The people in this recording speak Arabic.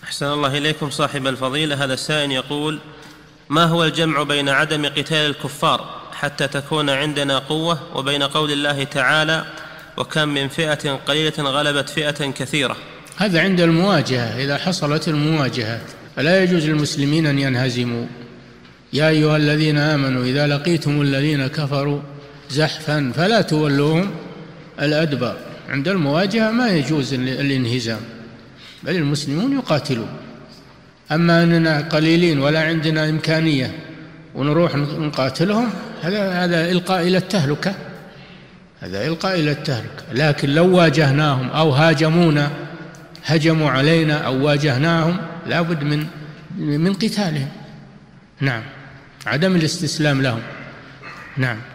أحسن الله إليكم صاحب الفضيلة. هذا السائل يقول: ما هو الجمع بين عدم قتال الكفار حتى تكون عندنا قوة وبين قول الله تعالى: وكم من فئة قليلة غلبت فئة كثيرة؟ هذا عند المواجهة، إذا حصلت المواجهة فلا يجوز للمسلمين أن ينهزموا. يا أيها الذين آمنوا إذا لقيتم الذين كفروا زحفا فلا تولوهم الأدبار. عند المواجهة ما يجوز الانهزام، بل المسلمون يقاتلون. أما أننا قليلين ولا عندنا إمكانية ونروح نقاتلهم، هذا إلقاء إلى التهلكة، هذا إلقاء إلى التهلكة. لكن لو واجهناهم أو هاجمونا، هجموا علينا أو واجهناهم، لا بد من قتالهم. نعم، عدم الاستسلام لهم. نعم.